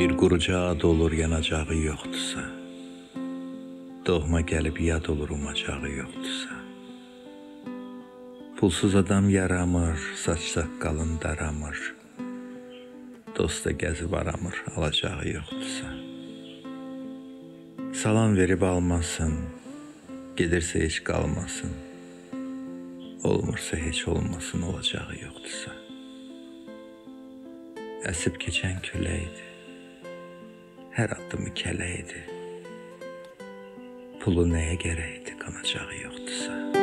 Bir quruca ad olur yanacağı yoxdursa, doğma gəlib yad olur umacağı yoxdursa. Pulsuz adam yaramır, saç saqqalın daramır, dosta gəzib aramır, alacağı yoxdursa. Salam verib almasın, gedirsə heç qalmasın, olmursa heç olmasın, olacağı yoxdursa. Əsib keçən küləkdir, hər addımı kələkdir, pulu nəyə gərəkdir, qanacağı yoxdursa.